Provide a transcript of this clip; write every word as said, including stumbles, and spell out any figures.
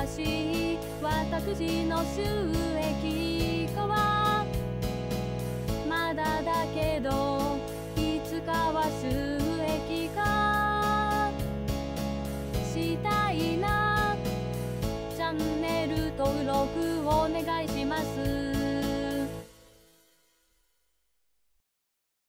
しい私の収益化はまだだけど、いつかは収益化したいな。チャンネル登録お願いします。